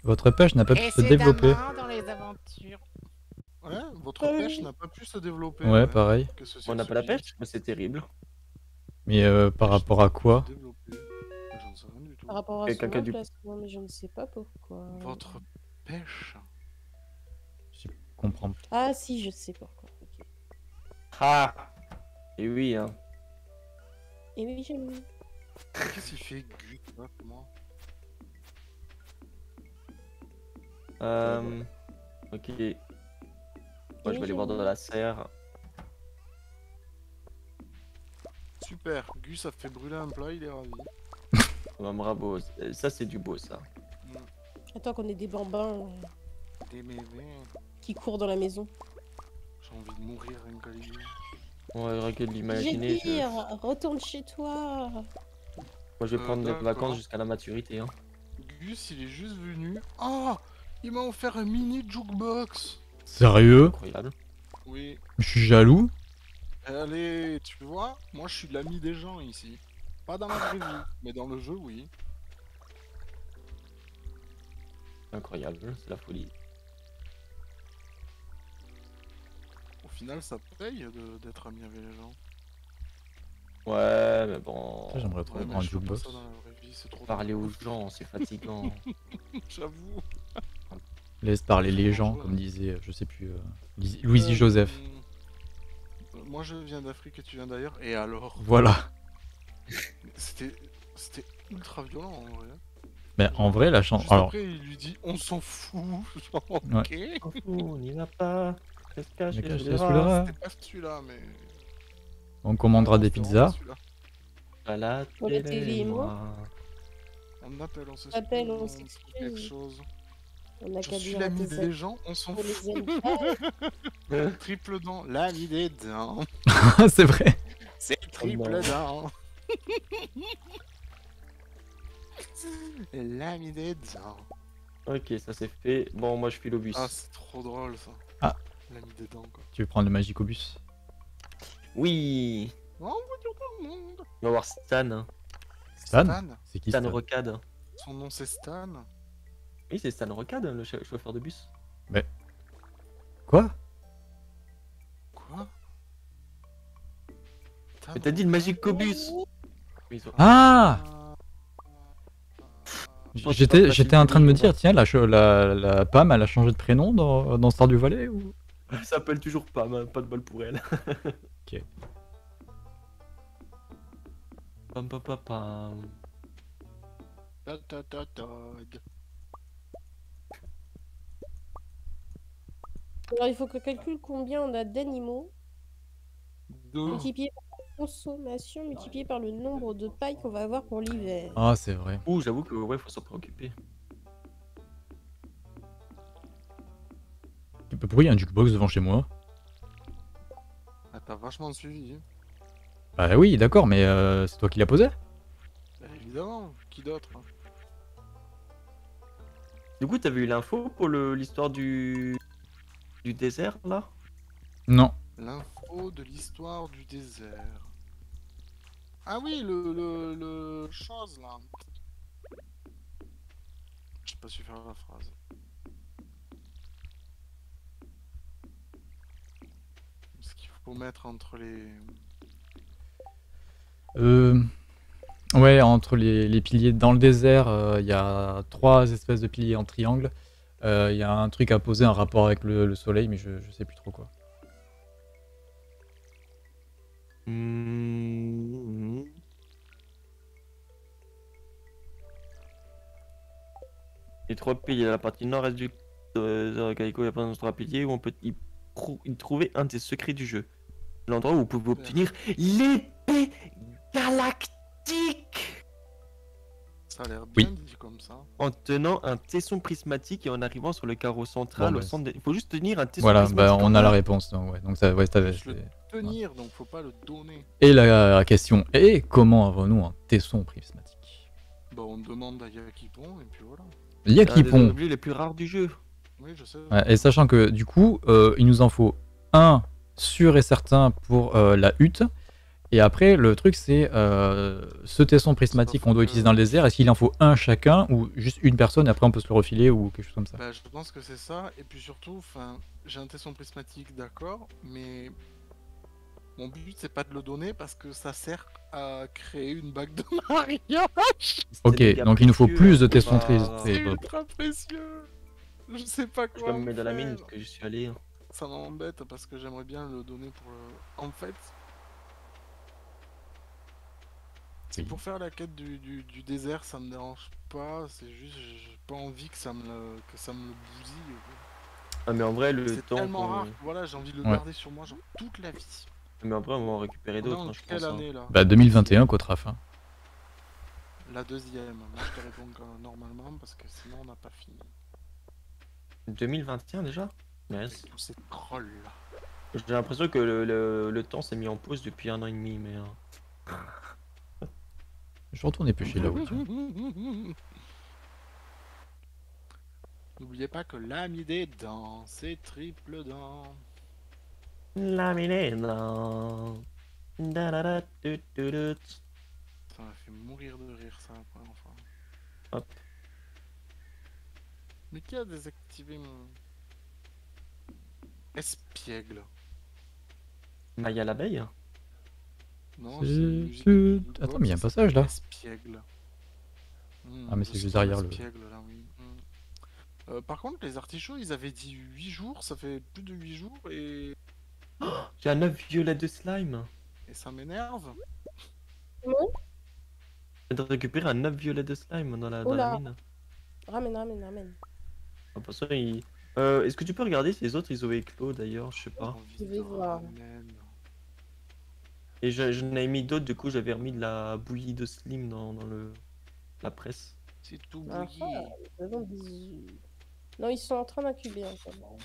Votre pêche n'a pas pu se développer. Dans les aventures. Ouais, votre pêche n'a pas pu se développer. Ouais, pareil. Que ceci On n'a pas la explique. pêche, mais c'est terrible. Mais par rapport à quoi? J'en sais rien du tout. Par rapport à Quelqu'un son qui a du- emplacement, mais je ne sais pas pourquoi. Votre pêche. Je comprends plus. Ah si, je sais pourquoi. Ok. Ah. Et oui, hein. Et oui, j'aime. Qu'est-ce qu'il fait, Gus, là, comment Ok. Moi, je vais aller voir dans la serre. Super, Gus a fait brûler un plat, il est ravi. Bravo. Ça, c'est du beau, ça. Attends qu'on ait des bambins Des mémés, qui courent dans la maison. j'ai envie de mourir rien qu'à l'idée. Ouais, regarde l'imaginer. J'ai dire, retourne chez toi. Moi, je vais prendre des d'accord. vacances jusqu'à la maturité. Hein. Gus, il est juste venu. Oh, il m'a offert un mini jukebox. Sérieux? Incroyable. Oui. Je suis jaloux. Allez, tu vois, moi je suis l'ami des gens ici. Pas dans la vraie vie, mais dans le jeu, oui. Incroyable, c'est la folie. Au final, ça paye d'être ami avec les gens. Ouais, mais bon. Ça, j'aimerais trop Ouais, prendre un mais je fais pas jukebox. ça dans la vraie vie, c'est trop Parler aux drôle. gens, c'est fatigant. J'avoue. Laisse parler les gens, comme disait, je sais plus, Louisie Joseph. Moi je viens d'Afrique et tu viens d'ailleurs, et alors? Voilà. C'était ultra violent en vrai. Mais en vrai, la chance. Juste Alors, après, il lui dit on s'en fout. Genre, ok. Ouais. On n'y va pas. Reste caché Mais cache sous les les sous draps. les draps. C'était pas celui-là, mais. on commandera des C'était pizzas. vraiment celui-là. À la Pour la télé, télé, moi. On appelle, on s'excuse. Appelle, on on fait s'excuse. quelque chose. On a Je qu'à suis dire à l'ami tes des gens, on s'en pour les fout. amis. Triple dent, l'ami des dents. C'est vrai. C'est triple non. dent. L'ami des dents. Ok, ça c'est fait. Bon, moi je file au bus. Ah, c'est trop drôle ça. Ah. L'ami des dents quoi. Tu veux prendre le Magicobus? Oui. Oh, on va dire tout le monde. On va voir Stan. Hein. Stan? Stan. C'est qui Stan Stan? Rocade. Son nom c'est Stan. Oui, c'est Stan Rocade, le chauffeur de bus. Quoi? Quoi? Mais t'as dit le Magicobus. Oui, ils ont- Ah! Toi, tu J'étais penses pas en train de me qu'il- dire, tiens, la Pam, elle a changé de prénom dans Stardew Valley ou... Elle s'appelle toujours pas, pas de bol pour elle. Ok. Pam pam pam pam. Ta ta ta ta. Alors il faut que calcule combien on a d'animaux, Deux. multiplié par la consommation, multiplié par le nombre de pailles qu'on va avoir pour l'hiver. Ah, c'est vrai. Ouh, j'avoue que ouais, faut s'en préoccuper. Pourquoi il y a un jukebox devant chez moi? Ah, t'as vachement suivi. Hein. Bah oui, d'accord, mais c'est toi qui l'as posé? Bah, évidemment, qui d'autre hein. Du coup, t'avais eu l'info pour l'histoire du désert là? Non. L'info de l'histoire du désert. Ah oui, le chose là. J'ai pas su faire la phrase. Ce qu'il faut mettre entre les... Ouais, entre les piliers dans le désert, il y a 3 espèces de piliers en triangle. Il y a un truc à poser, un rapport avec le soleil, mais je sais plus trop quoi. Les 3 piliers, la partie nord-est du Calico, il y a plein de 3 piliers où on peut y trouver un des secrets du jeu. L'endroit où vous pouvez obtenir l'épée galactique Ça a l'air Oui. bien dit comme ça. en tenant un tesson prismatique et en arrivant sur le carreau central Bon, au bah, centre. Il faut juste tenir un tesson Voilà, prismatique. bah on a la réponse. Donc, ouais, donc ça, ouais, Je le tenir, donc faut pas le donner. Et la question est, comment avons-nous un tesson prismatique? Bon, on demande à Yakipon et puis voilà. Il y a C'est un qui des pond. objets les plus rares du jeu. Oui, je sais. Ouais, et sachant que du coup, il nous en faut un sûr et certain pour la hutte Et après, le truc, c'est ce tesson prismatique qu'on doit utiliser dans le désert, est-ce qu'il en faut un chacun ou juste une personne et après on peut se le refiler ou quelque chose comme ça? Bah, je pense que c'est ça. Et puis surtout, enfin, j'ai un tesson prismatique, d'accord, mais mon but c'est pas de le donner parce que ça sert à créer une bague de mariage. Ok, C'est méga donc il nous faut précieux, plus de on peut testons pas- C'est tristes. ultra précieux. Je sais pas Je quoi peux me en mettre dans la mine faire. que je suis allé. Ça m'embête parce que j'aimerais bien le donner pour le... En fait, c'est Oui. pour faire la quête du désert, ça me dérange pas. C'est juste, j'ai pas envie que ça me le bousille. Ah, mais en vrai, le C'est temps tellement qu'on. rare. Voilà, j'ai envie de le Ouais. garder sur moi, genre toute la vie. Mais en vrai, on va en récupérer On est d'autres, en hein, je quelle pense. Hein. année là? Bah 2021, Kotraf. Hein. La deuxième. Moi je te réponds normalement parce que sinon on n'a pas fini. 2021 déjà? Avec Yes. tous ces trolls là. J'ai l'impression que le temps s'est mis en pause depuis 1 an et demi, mais. Je retourne pêcher là-haut. tiens. N'oubliez pas que l'âme des dents, c'est triple dent. Laminé dans. Da-da-da-du-du-du. Ça m'a fait mourir de rire ça la première fois. Hop. Mais qui a désactivé mon... Espiègle. Maya l'abeille? Non, C'est c'est une musique que- de Blue Attends, Box, mais il y a un ça passage, s'appelle là. Espiègle. Ah, mais le c'est juste son derrière le- espiègle, là, oui. Par contre, les artichauts, ils avaient dit 8 jours, ça fait plus de 8 jours J'ai un œuf violet de slime. et ça m'énerve. Je viens de récupérer un œuf violet de slime dans la Oula. mine. Ramène. Ah, pour ça, est-ce que tu peux regarder si les autres ils ont éclos d'ailleurs? Je sais pas. Envie Je vais de voir. ramen. Et j'en avais mis d'autres, du coup j'avais remis de la bouillie de slim dans la presse. C'est tout Ah, bouilli. Faisons des- Non, ils sont en train d'incuber encore.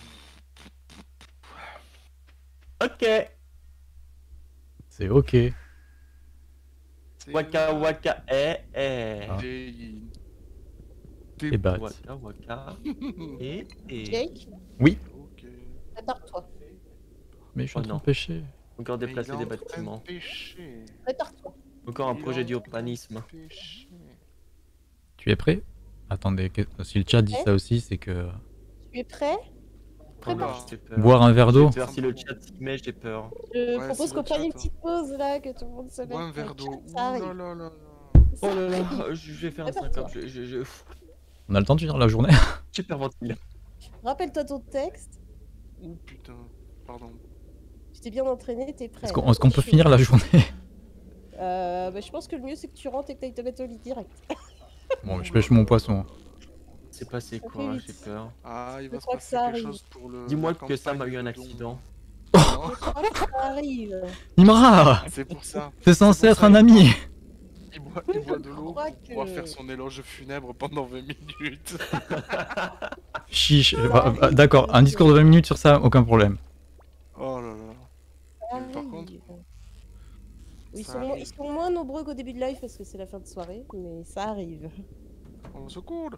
Ok. C'est ok. C'est Waka waka eh. Ah. Des- Et bah, Waka waka et. Jake, Ok. prépare-toi. mais je suis Oh en train non. de pêcher. Encore Mais déplacer il est des en train de bâtiments. pêcher. Prépare-toi. Encore un Il est projet en train de d'urbanisme. pêcher. Tu es prêt? Attendez, si le chat dit Ouais. ça aussi, c'est que Tu es prêt? Prépare. J'ai peur. boire un verre d'eau. J'ai peur si le chat s'y met, j'ai peur. Je Ouais, propose c'est qu'on le prenne chat, une hein. petite pause là, que tout le monde se mette. Bois un verre Le d'eau. chat, Ouh ça là arrive. là là là. Ça Oh là là, arrive. je vais faire un Prépare-toi. syncope. On a le temps de finir la journée? J'hyperventile. Rappelle-toi ton texte. Ouh putain. Pardon. Tu t'es bien entraîné, t'es prêt. Est-ce qu'on là. peut Chaud. finir la journée? Bah, je pense que le mieux c'est que tu rentres et que t'ailles te mettre au lit direct. Bon, je pêche mon poisson. C'est passé Ça quoi? fait J'ai vite. peur. Ah, il Je va se crois que passer ça quelque arrive. chose pour le. Dis-moi la que Sam a campagne eu un de accident. Non, Je crois que ça arrive. Imra! c'est pour ça. T'es censé C'est pour être ça, un il ami! Il boit de l'eau crois pour pouvoir que- faire son éloge funèbre pendant 20 minutes. Chiche. arrive. D'accord, un discours de 20 minutes sur ça, aucun problème. Oh là là. Ça Mais par arrive. contre, Ils ça sont, arrive. ils sont moins nombreux qu'au début de live parce que c'est la fin de soirée, mais ça arrive. On se coude.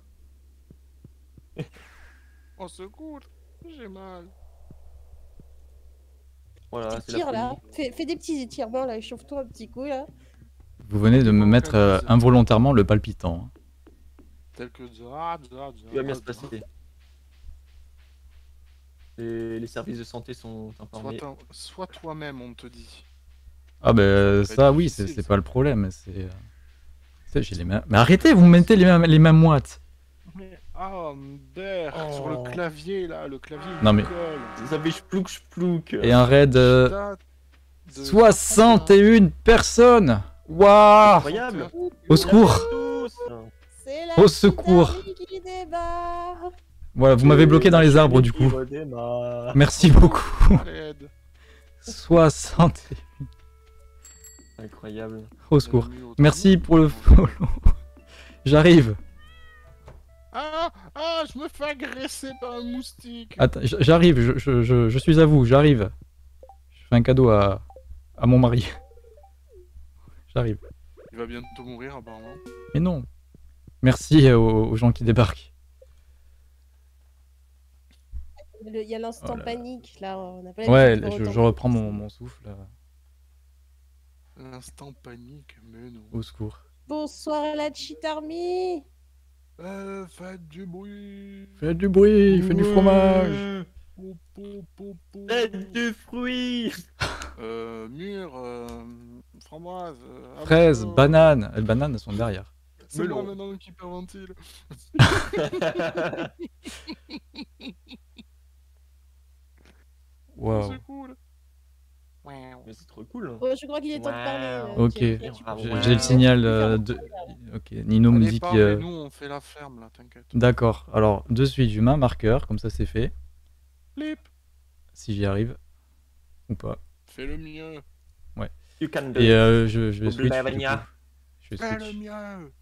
On se coude. J'ai mal. Voilà, Tes c'est la tirs là, folie. fais des petits étirements là, chauffe-toi un petit coup là. Vous venez de me mettre involontairement le palpitant. Tel que Tout va bien se passer. Les services de santé sont informés. Sois toi-même, on te dit. Ah ben Ça va ça être oui, difficile, c'est ça. pas le problème. J'ai les mains. Mais arrêtez, vous me mettez les mains moites. Ah, Bert, sur le Oh. clavier là, le clavier. il Non, mais- colle. Ça fait chplouk. Et un raid Putain de- 61 personnes. Waouh! Incroyable. Au secours! Tous. C'est la Au secours! petite qui débarque. Voilà, vous m'avez bloqué dans les arbres du coup. Merci beaucoup. À l'aide. 60. Incroyable. Au secours. On a mis autant Merci de- pour le follow. J'arrive. Ah, je me fais agresser par un moustique. Attends, j'arrive. Je suis à vous. J'arrive. Je fais un cadeau à mon mari. J'arrive. Il va bientôt mourir apparemment. Mais non. Merci aux gens qui débarquent. Il y a l'instant Oh là là. panique là, on a pas Ouais, l'habitude de je autant. reprends mon souffle. Instant panique, mais non. Au secours. Bonsoir à la Cheat Army. Faites du bruit. Faites du bruit, faites du fromage. Po, po, po, po. Faites du fruit. Mûr, framboise, Fraises, abricot. bananes. Les bananes, elles sont derrière. C'est moi melon. maintenant qui hyperventile. Oh, Waouh. c'est cool. Mais c'est trop cool. Oh, je crois qu'il est temps de parler. Ok. Thierry. Tu Ah peux- J'ai ouais. le signal faire de... Ok, Nino me Allez, dit parle, que... mais nous on fait la ferme là, t'inquiète. D'accord, alors de suite, je mets un marqueur, comme ça c'est fait. Flip, Si j'y arrive. Ou pas. fais le mieux. You can do Et it. je switch. Du Oblivion. coup. Je Fais le switch. mieux.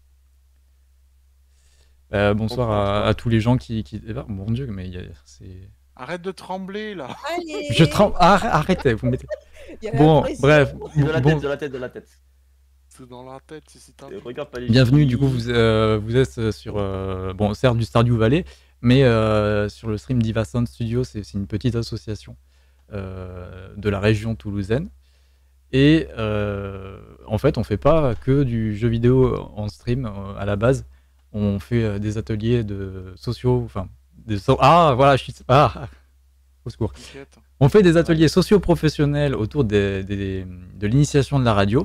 Bonsoir à tous les gens qui... Eh ben, mon dieu, mais c'est... Arrête de trembler là. Allez. Je tremble. Arrêtez, vous me mettez. Il y a la Bon, pression. bref. De la Bon, tête, de la tête, de la tête. C'est dans la tête si t'as. Et regarde pas les bienvenue, filles. du coup, vous êtes sur... bon, certes, du Stardew Valley, mais sur le stream Diva Sound Studio, c'est une petite association de la région toulousaine. Et en fait, on fait pas que du jeu vidéo en stream à la base. On fait des ateliers de sociaux, enfin... Ah, voilà, je suis... Ah, au secours. T'inquiète. On fait des ateliers socio-professionnels autour de l'initiation de la radio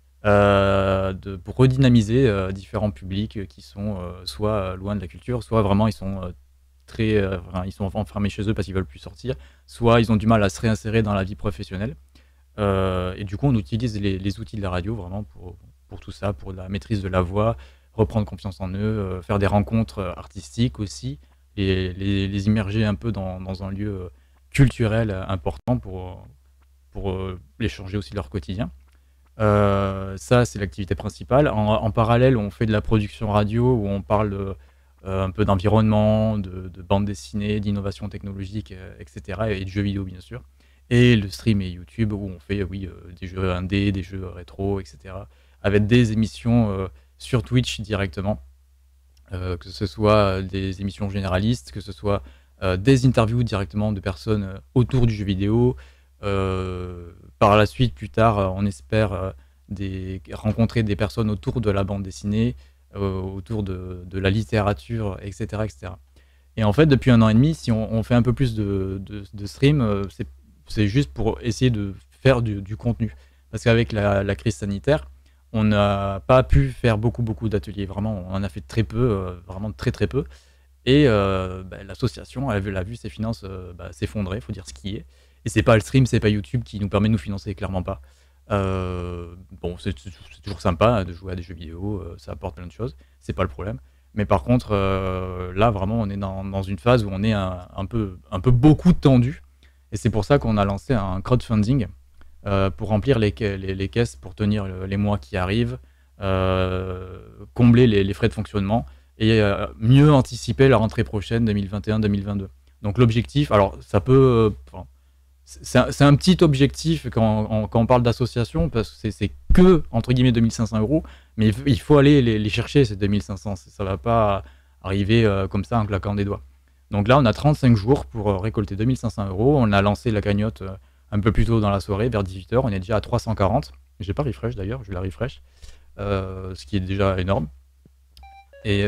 pour redynamiser différents publics qui sont soit loin de la culture, soit vraiment ils sont ils sont enfermés chez eux parce qu'ils veulent plus sortir, soit ils ont du mal à se réinsérer dans la vie professionnelle. Et du coup, on utilise les outils de la radio vraiment pour tout ça, pour la maîtrise de la voix, reprendre confiance en eux, faire des rencontres artistiques aussi, les immerger un peu dans un lieu culturel important pour les changer aussi de leur quotidien. Ça, c'est l'activité principale. En parallèle, on fait de la production radio où on parle un peu d'environnement, de bande dessinée, d'innovation technologique, etc. Et de jeux vidéo, bien sûr. Et le stream et YouTube où on fait des jeux indés, des jeux rétro, etc. Avec des émissions sur Twitch directement. Que ce soit des émissions généralistes, que ce soit des interviews directement de personnes autour du jeu vidéo. Par la suite, plus tard, on espère rencontrer des personnes autour de la bande dessinée, autour de la littérature, etc., etc. Et en fait, depuis 1 an et demi, si on fait un peu plus de stream, c'est juste pour essayer de faire du contenu. Parce qu'avec la crise sanitaire, on n'a pas pu faire beaucoup d'ateliers. Vraiment, on en a fait très peu, vraiment très très peu. Et l'association, elle a vu ses finances s'effondrer, il faut dire ce qui est. Et c'est pas le stream, c'est pas YouTube qui nous permet de nous financer, clairement pas. Bon, c'est toujours sympa de jouer à des jeux vidéo, ça apporte plein de choses, c'est pas le problème. Mais par contre, là, vraiment, on est dans une phase où on est un peu beaucoup tendu. Et c'est pour ça qu'on a lancé un crowdfunding pour remplir les caisses, pour tenir les mois qui arrivent, combler les frais de fonctionnement et mieux anticiper la rentrée prochaine 2021-2022. Donc l'objectif, alors ça peut... c'est un petit objectif quand on parle d'association, parce que c'est que, entre guillemets, 2500 €, mais il faut aller les chercher, ces 2500. Ça va pas arriver comme ça en claquant des doigts. Donc là, on a 35 jours pour récolter 2500 €. On a lancé la cagnotte un peu plus tôt dans la soirée, vers 18h. On est déjà à 340. J'ai pas refresh d'ailleurs, je la refresh. Ce qui est déjà énorme. Et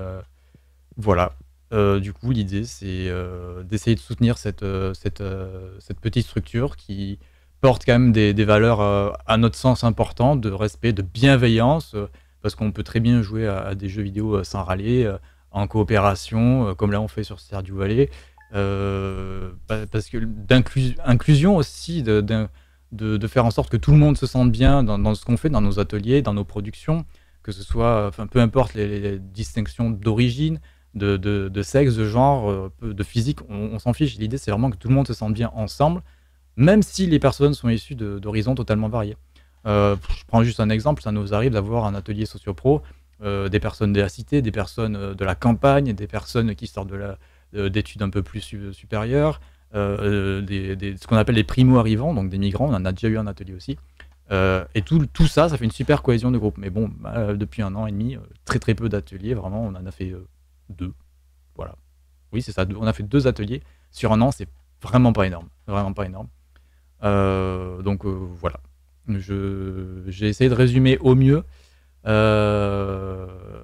voilà. Du coup, l'idée, c'est d'essayer de soutenir cette petite structure qui porte quand même des valeurs, à notre sens, importantes, de respect, de bienveillance, parce qu'on peut très bien jouer à des jeux vidéo sans râler, en coopération, comme là on fait sur Stardew Valley, parce que d'inclusion aussi, de faire en sorte que tout le monde se sente bien dans ce qu'on fait, dans nos ateliers, dans nos productions, que ce soit, peu importe les distinctions d'origine, de sexe, de genre, de physique, on s'en fiche. L'idée, c'est vraiment que tout le monde se sente bien ensemble, même si les personnes sont issues d'horizons totalement variés. Je prends juste un exemple, ça nous arrive d'avoir un atelier socio-pro, des personnes de la cité, des personnes de la campagne, des personnes qui sortent d'études un peu plus supérieures, ce qu'on appelle les primo-arrivants, donc des migrants, on en a déjà eu un atelier aussi. Et tout ça, ça fait une super cohésion de groupe. Mais bon, depuis 1 an et demi, très très peu d'ateliers, vraiment, on en a fait 2. Voilà. Oui, c'est ça, on a fait 2 ateliers sur 1 an, c'est vraiment pas énorme. Vraiment pas énorme. Donc voilà. J'ai essayé de résumer au mieux. Euh,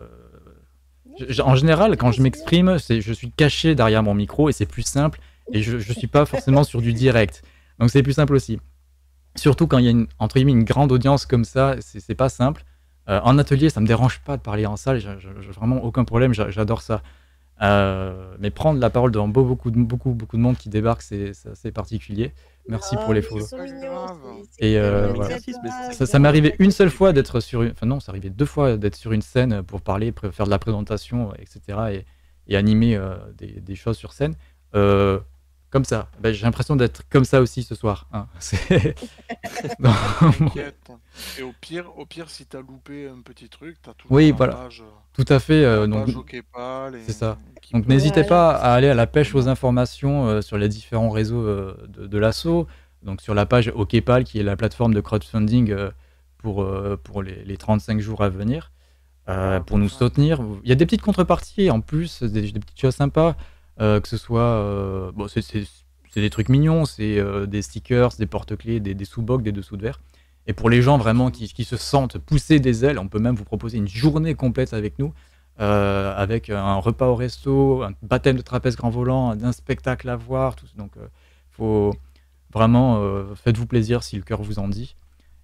En général, quand je m'exprime, je suis caché derrière mon micro et c'est plus simple. Et je ne suis pas forcément sur du direct. Donc c'est plus simple aussi. Surtout quand il y a entre guillemets une grande audience comme ça, c'est pas simple. En atelier, ça me dérange pas de parler en salle, j'ai vraiment aucun problème, j'adore ça. Mais prendre la parole devant beaucoup de monde qui débarque, c'est assez particulier. Merci pour les Ils follow. sont Pas mignons. grave. Et un voilà. exercice, mais c'est Ça m'est arrivé une seule fois d'être sur une... Enfin non, ça arrivé 2 fois d'être sur une scène pour parler, faire de la présentation, etc. Et animer des choses sur scène. Comme ça. Ben, j'ai l'impression d'être comme ça aussi ce soir. Hein. Non. T'inquiète. Et au pire, si t'as loupé un petit truc, t'as toujours Oui, la voilà. page, Tout à fait. la Donc, page OKPAL c'est ça. qui Donc peut- n'hésitez Voilà. pas à aller à la pêche aux informations sur les différents réseaux de l'asso. Donc sur la page OKPAL, qui est la plateforme de crowdfunding pour les 35 jours à venir, pour nous soutenir. Il y a des petites contreparties en plus, des petites choses sympas, que ce soit... bon, c'est des trucs mignons, c'est des stickers, des porte-clés, des sous-bocs, des dessous de verre. Et pour les gens vraiment qui se sentent pousser des ailes, on peut même vous proposer une journée complète avec nous, avec un repas au resto, un baptême de trapèze grand volant, un spectacle à voir. Tout. Donc, faut vraiment, faites-vous plaisir si le cœur vous en dit.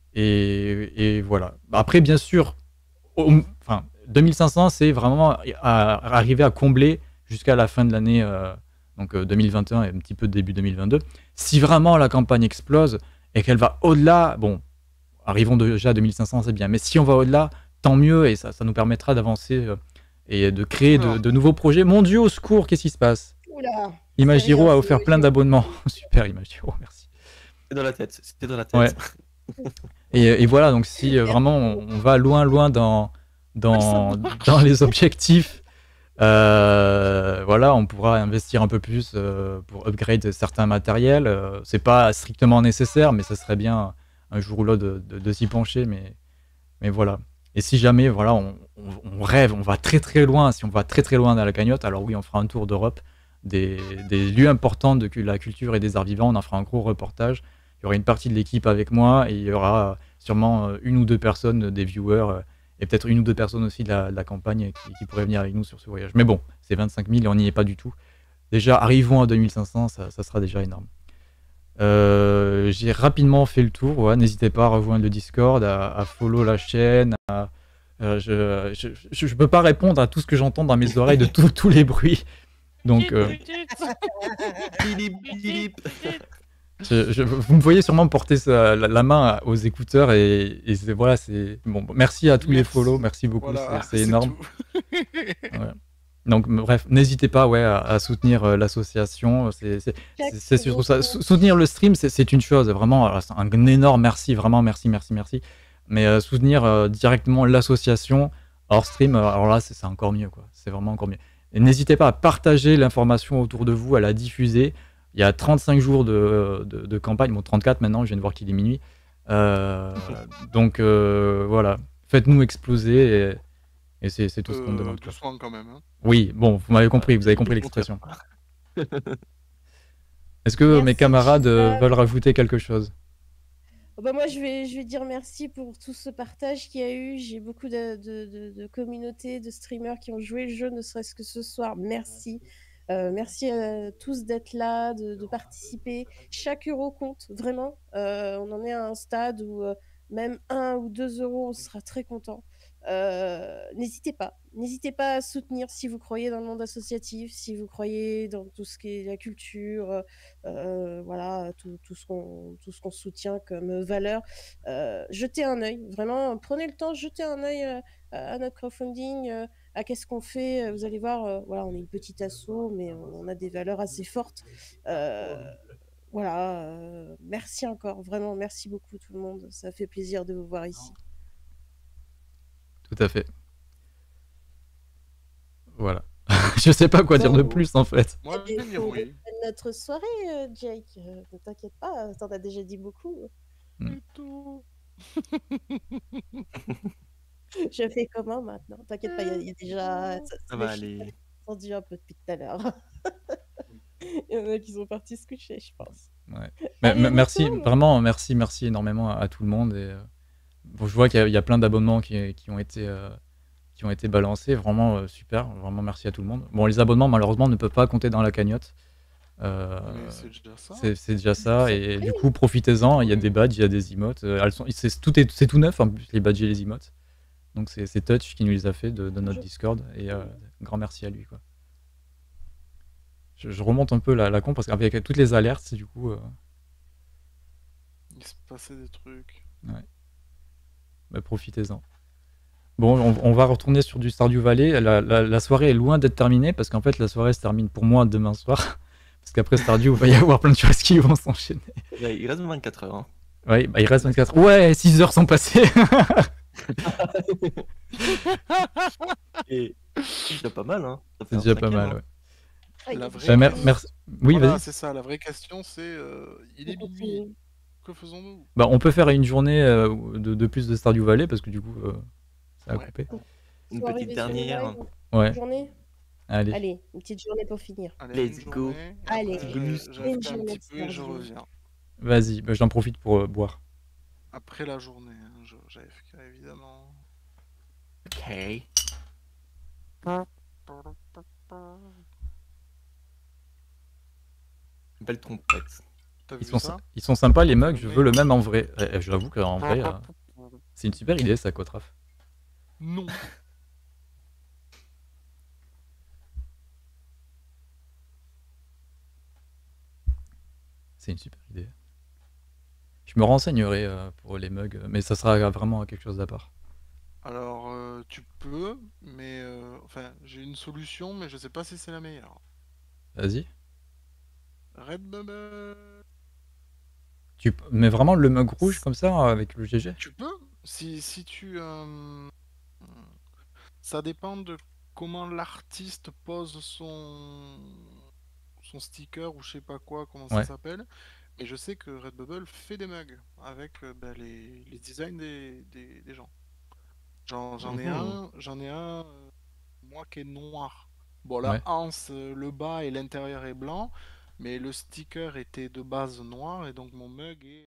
Et voilà. Après, bien sûr, enfin, 2500, c'est vraiment arriver à combler jusqu'à la fin de l'année, donc 2021 et un petit peu début 2022. Si vraiment la campagne explose et qu'elle va au-delà, bon, arrivons déjà à 2500, c'est bien. Mais si on va au-delà, tant mieux, et ça nous permettra d'avancer et de créer de nouveaux projets. Mon Dieu, au secours, qu'est-ce qui se passe? Oula. Imagiro rien, a c'est offert plein Imagiro. d'abonnements. Super, Imagiro, merci. C'était dans la tête. C'était dans la tête. Ouais. Et voilà, donc si vraiment on va loin dans les objectifs, voilà, on pourra investir un peu plus pour upgrade certains matériels. C'est pas strictement nécessaire, mais ça serait bien un jour ou l'autre de s'y pencher. Mais voilà. Et si jamais, voilà, on rêve, on va très loin. Si on va très loin dans la cagnotte, alors oui, on fera un tour d'Europe, des lieux importants de la culture et des arts vivants. On en fera un gros reportage. Il y aura une partie de l'équipe avec moi et il y aura sûrement une ou deux personnes, des viewers, et peut-être une ou deux personnes aussi de la campagne qui pourraient venir avec nous sur ce voyage. Mais bon, c'est 25 000 et on n'y est pas du tout. Déjà, arrivons à 2500, ça sera déjà énorme. J'ai rapidement fait le tour. Ouais, n'hésitez pas à rejoindre le Discord, à follow la chaîne. Je peux pas répondre à tout ce que j'entends dans mes oreilles de tous les bruits. Donc, Bip, bip. vous me voyez sûrement porter la main aux écouteurs et voilà, c'est bon. Merci à tous les follow, merci beaucoup, Voilà, c'est énorme. tout. Ouais. Donc bref, n'hésitez pas à soutenir l'association, c'est surtout ça. Soutenir le stream, c'est une chose, vraiment, un énorme merci, vraiment merci. Mais soutenir directement l'association hors stream, alors là, c'est encore mieux, quoi. C'est vraiment encore mieux. Et n'hésitez pas à partager l'information autour de vous, à la diffuser. Il y a 35 jours de campagne, bon 34 maintenant, je viens de voir qu'il est minuit. Donc voilà, faites-nous exploser et c'est tout ce qu'on demande. Quoi. Doucement quand même. Hein. Oui, bon, vous m'avez compris, vous avez compris l'expression. Est-ce que mes camarades veulent rajouter quelque chose? Bah moi, je vais dire merci pour tout ce partage qu'il y a eu. J'ai beaucoup de communautés, de streamers qui ont joué le jeu, ne serait-ce que ce soir. Merci. Merci à tous d'être là, de participer. Chaque euro compte, vraiment. On en est à un stade où même 1 ou 2 euros, on sera très content. N'hésitez pas à soutenir si vous croyez dans le monde associatif, si vous croyez dans tout ce qui est la culture, voilà, tout ce qu'on soutient comme valeur. Jetez un œil, vraiment, prenez le temps, jetez un œil à notre crowdfunding, à qu'est-ce qu'on fait. Vous allez voir, voilà, on est une petite asso, mais on a des valeurs assez fortes. Voilà, merci encore, vraiment, merci beaucoup tout le monde. Ça fait plaisir de vous voir ici. Tout à fait. Voilà. Je sais pas quoi dire de plus en fait. Moi, je vais dire oui. Notre soirée, Jake, ne t'inquiète pas, t'en as déjà dit beaucoup. Du tout. Je fais comment maintenant? T'inquiète pas, il y a déjà. Ça va aller. Entendu un peu depuis tout à l'heure. Il y en a qui sont partis se coucher, je pense. Ouais. Allez, on Merci, retourne. vraiment, merci énormément à tout le monde. Et, bon, je vois qu'il y a plein d'abonnements qui ont été balancés. Vraiment super. Vraiment merci à tout le monde. Bon, les abonnements, malheureusement, ne peuvent pas compter dans la cagnotte. Mais c'est déjà ça. C'est déjà ça. Ça Et fait. du coup, profitez-en. Il y a des badges, il y a des emotes. C'est tout neuf, en plus, les badges et les emotes. Donc, c'est Touch qui nous les a fait de notre Discord. Et grand merci à lui, quoi. Je remonte un peu la con parce qu'avec toutes les alertes, du coup. Il se passait des trucs. Ouais. Bah, profitez-en. Bon, on va retourner sur du Stardew Valley. La soirée est loin d'être terminée parce qu'en fait, la soirée se termine pour moi demain soir. Parce qu'après Stardew, il va y avoir plein de choses qui vont s'enchaîner. Ouais, il reste 24 heures. Hein. Ouais, bah, il reste 24. Ouais, 6 heures sont passées. Et c'est déjà pas mal, hein. Ça fait C'est un déjà pas cinquième, mal, hein. ouais. Ah, il y La a vraie des Bah, choses. merci. Oui, Voilà, vas-y. c'est ça. La vraie question, c'est il est On minuit. continue. Que faisons-nous? Bah, on peut faire une journée de plus de Stardew Valley parce que du coup, ça a Ouais. coupé. Une Faut petite arriver sur le dernière. live. Ouais, Une journée. allez. Allez, une petite journée pour finir. Allez, Let's une go. journée, et Allez, après, bonus. je fais une un journée petit peu et je Stardew. reviens. Vas-y, bah, j'en profite pour boire. Après la journée, hein, j'AFK évidemment. Ok. Belle trompette. T'as vu ça? Ils sont sympas les On mugs, fait je le veux le meilleur. même en vrai. Je l'avoue qu'en vrai, c'est une super idée ça, Kotraf. Non. C'est une super idée. Je me renseignerai pour les mugs, mais ça sera vraiment quelque chose d'à part. Alors, tu peux, mais enfin, j'ai une solution, mais je sais pas si c'est la meilleure. Vas-y. Redbubble. Mais vraiment le mug rouge comme ça, avec le GG? Tu peux, si tu. Ça dépend de comment l'artiste pose son sticker ou je sais pas quoi, comment ça Ouais. s'appelle. Et je sais que Redbubble fait des mugs avec les designs des gens. J'en ai un, moi qui est noir. Bon, la Ouais. anse, le bas et l'intérieur est blanc, mais le sticker était de base noir et donc mon mug est